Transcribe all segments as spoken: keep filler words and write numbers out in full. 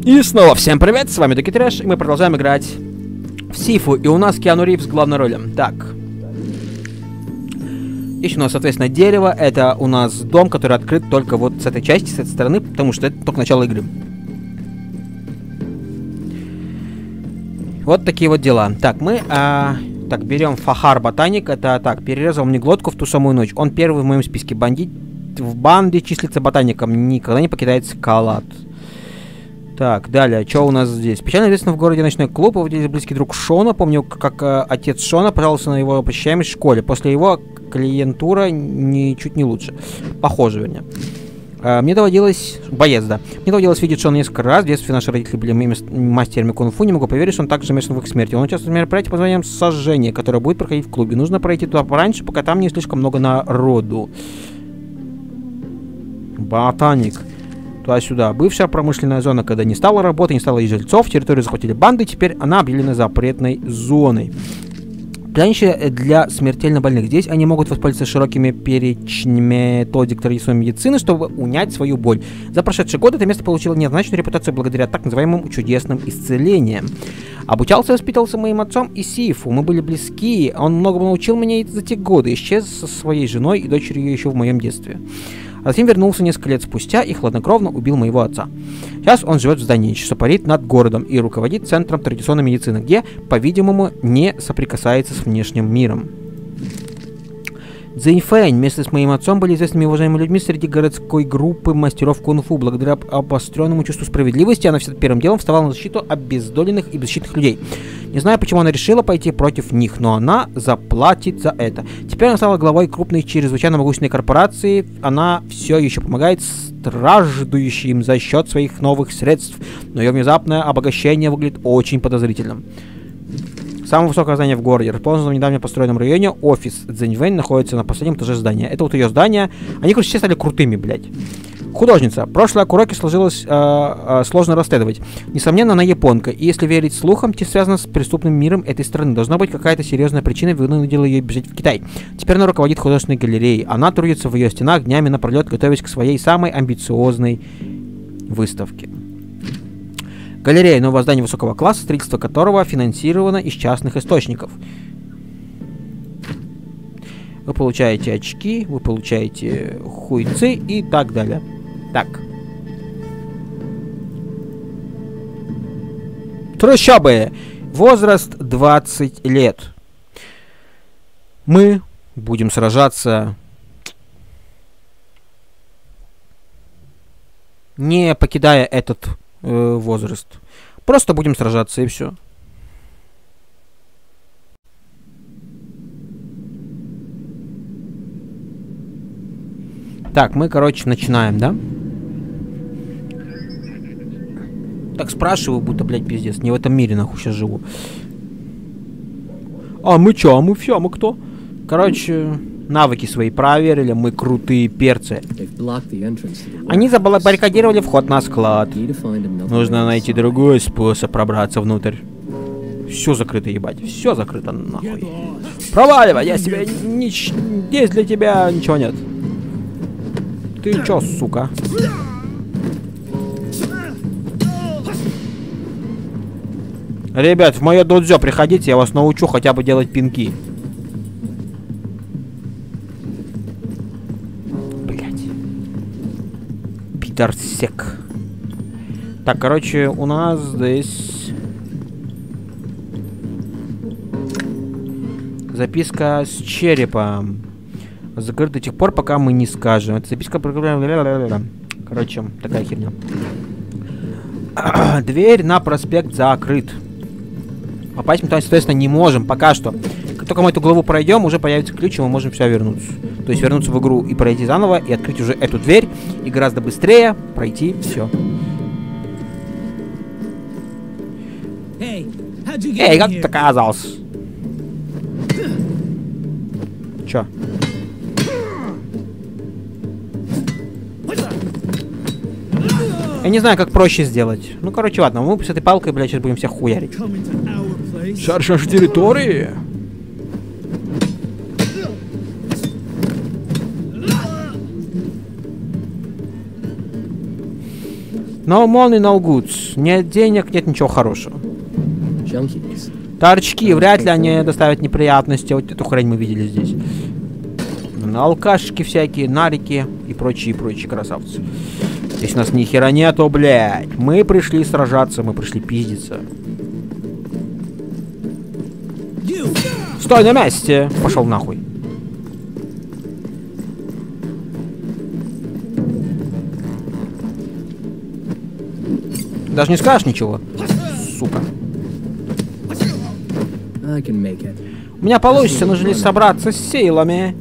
И снова всем привет, с вами Доки Трэш, и мы продолжаем играть в Сифу, и у нас Киану Ривз в главной роли. Так. Еще у нас, соответственно, дерево, это у нас дом, который открыт только вот с этой части, с этой стороны, потому что это только начало игры. Вот такие вот дела. Так, мы, а, так, берем Фахар Ботаник, это, так, перерезал мне глотку в ту самую ночь. Он первый в моем списке бандит, в банде числится ботаником, никогда не покидает скалат. Так, далее, что у нас здесь? Печально известно в городе ночной клуб, его здесь близкий друг Шона. Помню, как э, отец Шона пожаловался на его посещаемость в школе. После его клиентура ничуть не лучше. Похоже, вернее. Э, мне доводилось... Боец, да. Мне доводилось видеть Шона несколько раз. В детстве наши родители были моими мастерами кунг-фу. Не могу поверить, что он также замешан в их смерти. Он участвует в мероприятии под названием «Сожжение», которое будет проходить в клубе. Нужно пройти туда пораньше, пока там не слишком много народу. Ботаник. Туда-сюда. Бывшая промышленная зона, когда не стало работы, не стало и жильцов, территорию захватили банды, теперь она объявлена запретной зоной. Пряничье для смертельно больных. Здесь они могут воспользоваться широкими перечнями методик традиционной медицины, чтобы унять свою боль. За прошедшие годы это место получило неоднозначную репутацию благодаря так называемым чудесным исцелениям. Обучался и воспитывался моим отцом и Сифу. Мы были близки, он многому научил меня за те годы. Исчез со своей женой и дочерью еще в моем детстве. А затем вернулся несколько лет спустя и хладнокровно убил моего отца. Сейчас он живет в здании, что парит над городом и руководит центром традиционной медицины, где, по-видимому, не соприкасается с внешним миром. Цзиньфэнь вместе с моим отцом были известными и уважаемыми людьми среди городской группы мастеров кунг-фу. Благодаря обостренному чувству справедливости она всегда первым делом вставала на защиту обездоленных и беззащитных людей. Не знаю, почему она решила пойти против них, но она заплатит за это. Теперь она стала главой крупной чрезвычайно могущественной корпорации. Она все еще помогает страждущим за счет своих новых средств, но ее внезапное обогащение выглядит очень подозрительным. Самое высокое здание в городе, расположено в недавно построенном районе. Офис Цзиньфэнь находится на последнем этаже здания. Это вот ее здание. Они, короче, все стали крутыми, блядь. Художница. Прошлое Куроки сложилось э, э, сложно расследовать. Несомненно, она японка. И если верить слухам, те связаны с преступным миром этой страны. Должна быть какая-то серьезная причина, вынудила ее бежать в Китай. Теперь она руководит художественной галереей. Она трудится в ее стенах днями напролет, готовясь к своей самой амбициозной выставке. Галерея — новое здание высокого класса, строительство которого финансировано из частных источников. Вы получаете очки, вы получаете хуйцы и так далее. Так. Трущобы. Возраст двадцать лет. Мы будем сражаться, не покидая этот э, возраст. Просто будем сражаться и все. Так, мы, короче, начинаем, да? Так спрашиваю, будто, блядь, пиздец. Не в этом мире, нахуй, сейчас живу. А мы чё? А мы все, а мы кто? Короче, навыки свои проверили, мы крутые перцы. Они забаррикадировали вход на склад. Нужно найти другой способ пробраться внутрь. Все закрыто, ебать. Все закрыто, нахуй. Проваливай, я себе... Нич... Здесь для тебя ничего нет. Ты чё, сука? Ребят, в мое додзё приходите, я вас научу хотя бы делать пинки. Блять. Пидорсек. Так, короче, у нас здесь записка с черепом. Закрыт до тех пор, пока мы не скажем. Это записка... Короче, такая херня. Дверь на проспект закрыт. Попасть мы туда, соответственно, не можем пока что. Как только мы эту главу пройдем, уже появится ключ, и мы можем все вернуться. То есть вернуться в игру и пройти заново, и открыть уже эту дверь, и гораздо быстрее пройти все. Эй, как ты оказался? Чё? Я не знаю, как проще сделать. Ну, короче, ладно, мы с этой палкой, блядь, сейчас будем всех хуярить. Шаришь нашей территории? No money, no goods. Нет денег, нет ничего хорошего. Торчки, вряд ли они доставят неприятности. Вот эту хрень мы видели здесь. Алкашки всякие, нарики и прочие, прочие красавцы. Здесь у нас ни хера нету, блядь. Мы пришли сражаться, мы пришли пиздиться. Стой на месте! Пошел нахуй. Даже не скажешь ничего, сука. У меня получится, нужно лишь собраться с силами.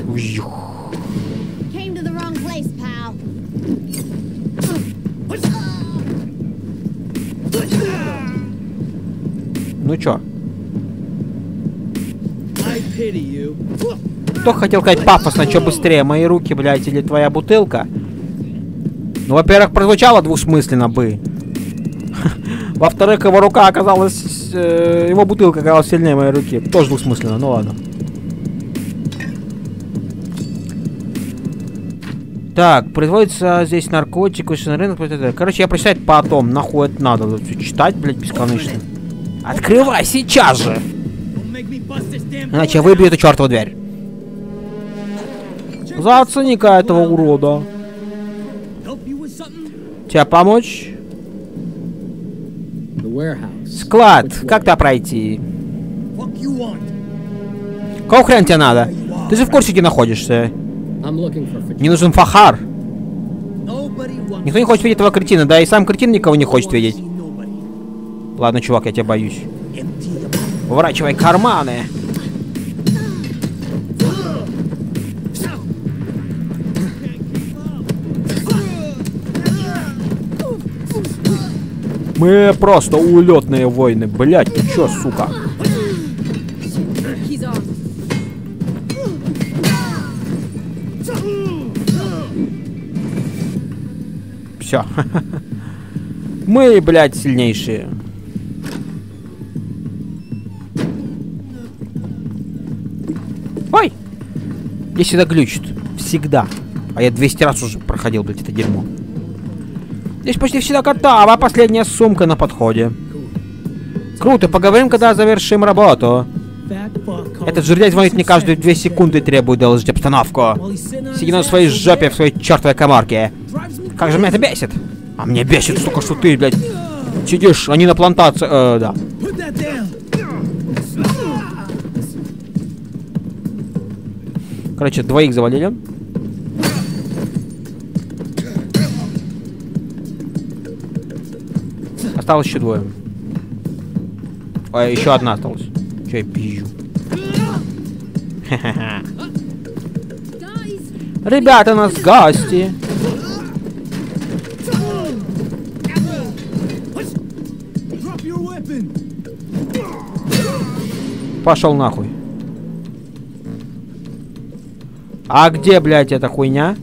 Ну чё? Кто хотел сказать пафосно, чё быстрее, мои руки, блядь, или твоя бутылка? Ну, во-первых, прозвучало двусмысленно бы. Во-вторых, его рука оказалась... Э, его бутылка оказалась сильнее моей руки. Тоже двусмысленно, ну ладно. Так, производится здесь наркотик, на рынок. Короче, я прочитать потом. Нахуй это надо. Читать, блядь, бесконечно. Открывай сейчас же! Иначе я выбью эту чертову дверь. Зацени-ка этого урода. Тебе помочь? Склад. Как туда пройти? Какого хрена тебе надо? Ты же в курсе, где находишься. Мне нужен фахар. Никто не хочет видеть этого кретина, да и сам кретин никого не хочет видеть. Ладно, чувак, я тебя боюсь. Выворачивай карманы. Мы просто улетные воины, блять, ты чё, сука? Все. Мы, блядь, сильнейшие. Ой! Здесь всегда глючит. Всегда. А я двести раз уже проходил, блядь, это дерьмо. Здесь почти всегда готова, а последняя сумка на подходе. Круто, поговорим, когда завершим работу. Этот жердяй звонит мне каждые две секунды и требует доложить обстановку. Сиди на своей жопе в своей чертовой коморке. Как же меня это бесит? А мне бесит, сука, что ты, блядь, сидишь, они на плантации, э, да. Короче, двоих завалили. Осталось еще двое. Ой, еще одна осталась. Че я пизжу? Ребята, у нас гости. Пошел нахуй. А где, блядь, эта хуйня?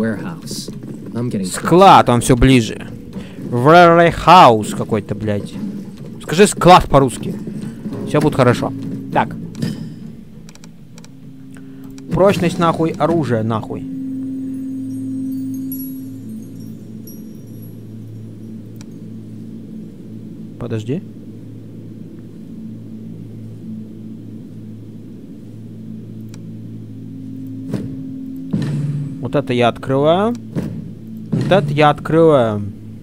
Склад, он все ближе. Warehouse какой-то, блядь. Скажи склад по-русски. Все будет хорошо. Так. Прочность нахуй, оружие нахуй. Подожди. Вот это я открываю. Вот это я открываю.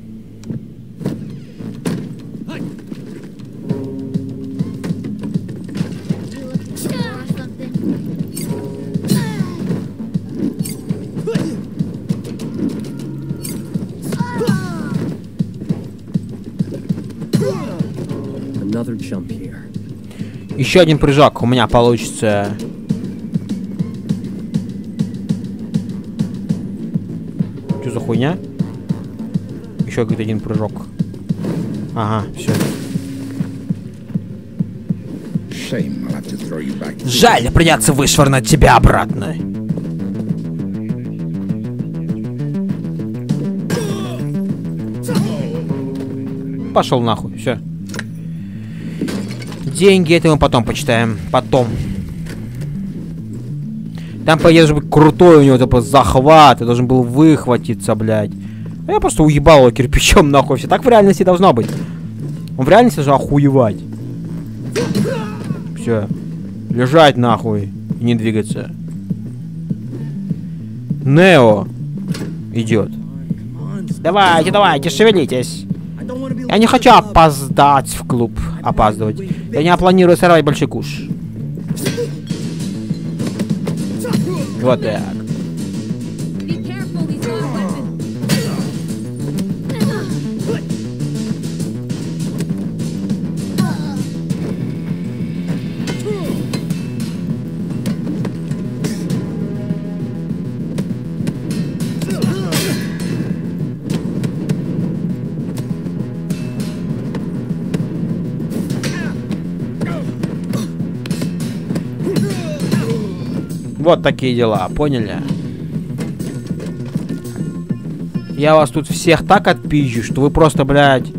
Еще один прыжок у меня получится. Что за хуйня? Еще какой-то один прыжок. Ага, все. Жаль, придется вышвырнуть тебя обратно. Пошел нахуй, все. Деньги, это мы потом почитаем. Потом. Там, по идее, должен быть крутой у него типа захват. Я должен был выхватиться, блядь. А я просто уебал его кирпичом, нахуй. Все так в реальности должно быть. Он в реальности должен охуевать. Все. Лежать, нахуй. И не двигаться. Нео идет. Давайте, давайте, шевелитесь. Я не хочу опоздать в клуб. Опаздывать. Я не планирую сорвать большой куш. Вот так. Вот такие дела, поняли? Я вас тут всех так отпизжу, что вы просто, блядь,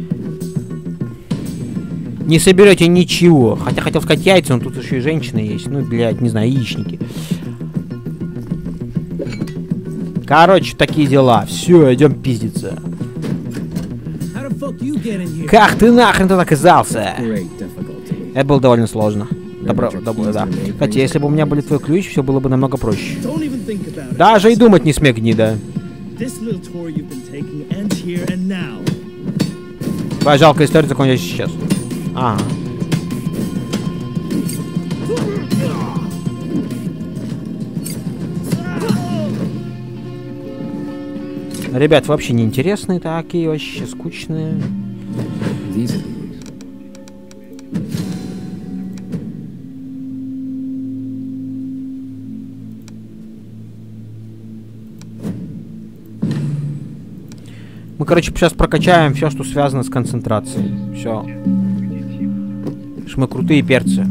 не соберете ничего. Хотя хотел сказать яйца, но тут еще и женщины есть. Ну, блядь, не знаю, яичники. Короче, такие дела. Все, идем пиздиться. Как ты нахрен тут оказался? Это было довольно сложно. Добро, добро, да. Кстати, если бы у меня были твой ключ, все было бы намного проще. Даже и думать не смей, гнида. Твоя жалкая история закончится сейчас. Ага. Ребят, вообще неинтересные такие, вообще скучные. Мы, короче, сейчас прокачаем все, что связано с концентрацией. Все. Мы крутые перцы.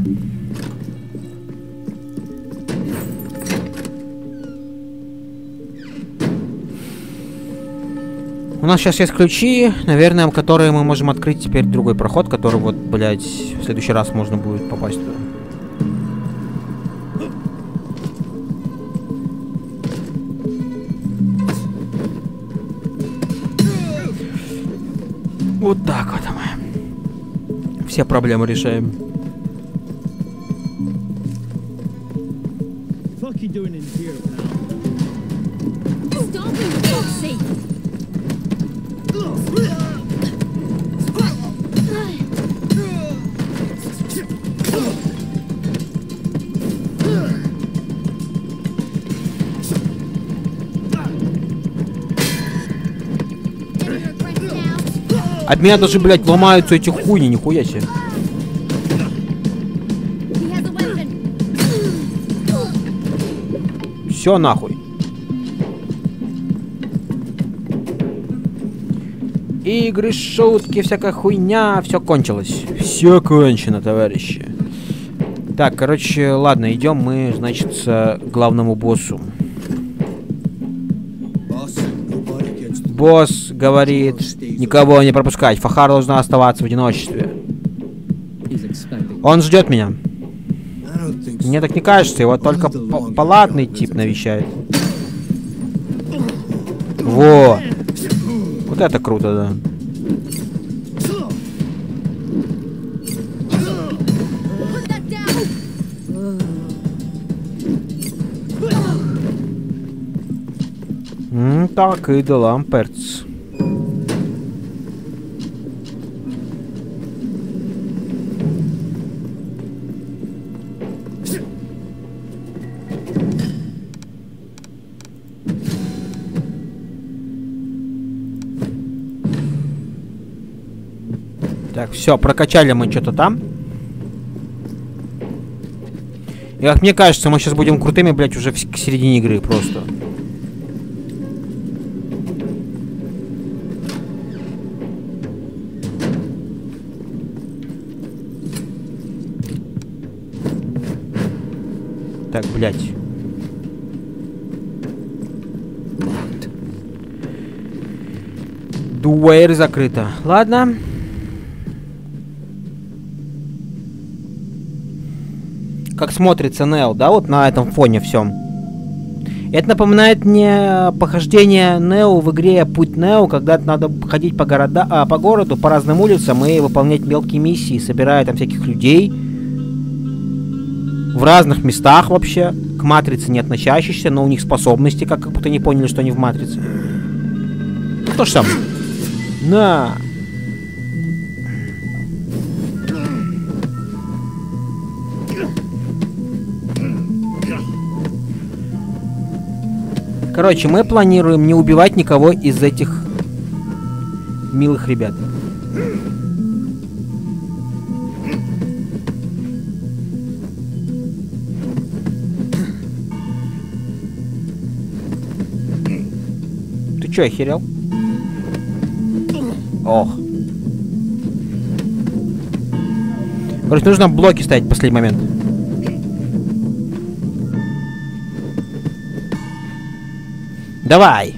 У нас сейчас есть ключи, наверное, которые мы можем открыть теперь другой проход, который вот, блядь, в следующий раз можно будет попасть туда. Вот так вот мы все проблемы решаем. От меня даже, блядь, ломаются эти хуйни, нихуя себе. Все нахуй. Игры, шутки, всякая хуйня, все кончилось. Все кончено, товарищи. Так, короче, ладно, идем мы, значит, к главному боссу. Босс говорит, никого не пропускать. Фахар должна оставаться в одиночестве. Он ждет меня. Мне так не кажется, его только палатный тип навещает. Во! Вот это круто, да. М, так и дела, перц. Так, все, прокачали мы что-то там. И как мне кажется, мы сейчас будем крутыми, блядь, уже к середине игры просто. Так, блядь. Дуэр закрыта. Ладно. Как смотрится Нео, да, вот на этом фоне всем. Это напоминает мне похождение Нео в игре Путь Нео, когда надо ходить по, города, а, по городу, по разным улицам и выполнять мелкие миссии, собирая там всяких людей в разных местах вообще, к Матрице не относящихся, но у них способности, как, как будто не поняли, что они в Матрице. Ну, то же самое. На. Короче, мы планируем не убивать никого из этих милых ребят. Ты чё, охерел? Ох. Короче, нужно блоки ставить в последний момент. Давай!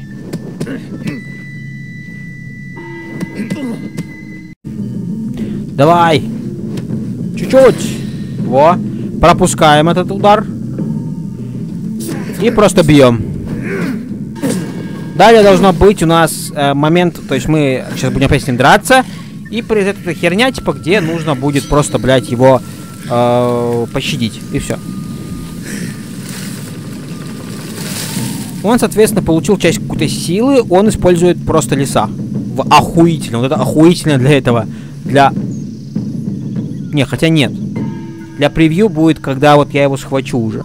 Давай! Чуть-чуть! Во! Пропускаем этот удар. И просто бьем. Далее должно быть у нас э, момент, то есть мы сейчас будем опять с ним драться. И произойдет эта херня, типа, где нужно будет просто, блядь, его э, пощадить. И все. Он, соответственно, получил часть какой-то силы, он использует просто леса. В охуительно. Вот это охуительно для этого. Для... Не, хотя нет. Для превью будет, когда вот я его схвачу уже.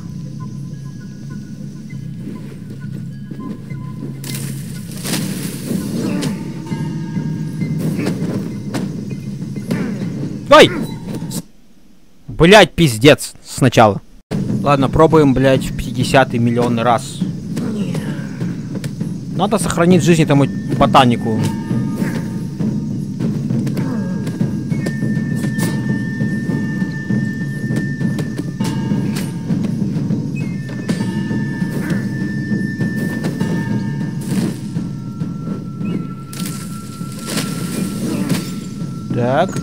Ой! Блять, пиздец. Сначала. Ладно, пробуем, блять, в пятидесятый миллионный раз. Надо сохранить в жизни тому ботанику. Так.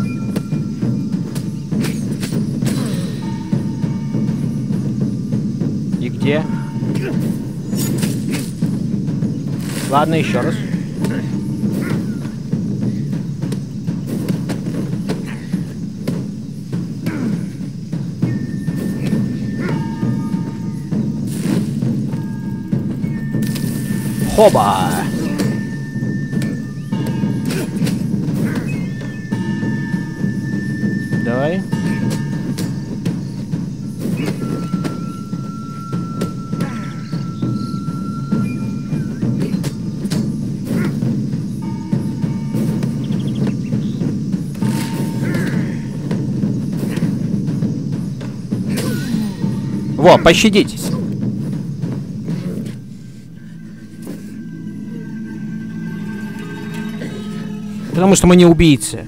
И где? Ладно, еще раз. Хоба! Давай. Во, пощадить. Потому что мы не убийцы.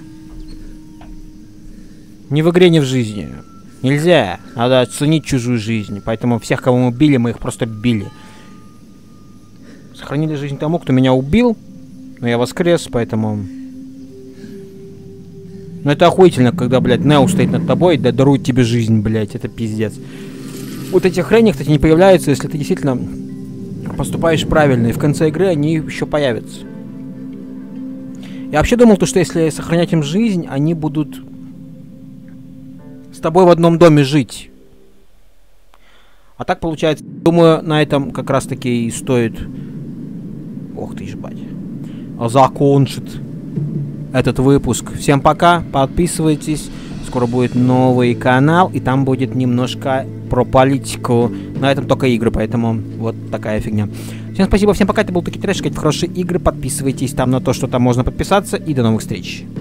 Ни в игре, ни в жизни. Нельзя. Надо оценить чужую жизнь. Поэтому всех, кого мы били, мы их просто били. Сохранили жизнь тому, кто меня убил. Но я воскрес, поэтому... Ну это охуительно, когда, блядь, Нео стоит над тобой и дарует тебе жизнь, блядь. Это пиздец. Вот эти хрени, кстати, не появляются, если ты действительно поступаешь правильно. И в конце игры они еще появятся. Я вообще думал, то, что если сохранять им жизнь, они будут с тобой в одном доме жить. А так получается, думаю, на этом как раз таки и стоит... Ох ты, ебать. Закончит этот выпуск. Всем пока, подписывайтесь. Скоро будет новый канал, и там будет немножко про политику. На этом только игры, поэтому вот такая фигня. Всем спасибо, всем пока, это был Таки Трэш, в хорошие игры, подписывайтесь там на то, что там можно подписаться, и до новых встреч.